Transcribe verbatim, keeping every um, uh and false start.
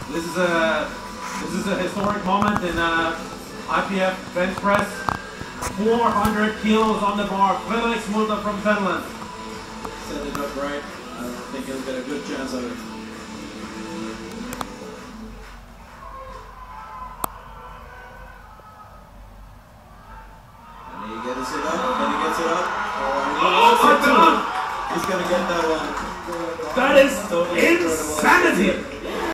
This is a this is a historic moment in uh, I P F bench press. four hundred kilos on the bar. Felix Smulter from Finland. Set it up right. I think he'll get a good chance of it. And he gets it up. And he gets it up. Oh, oh my God! He's gonna get that one. That is totally insanity!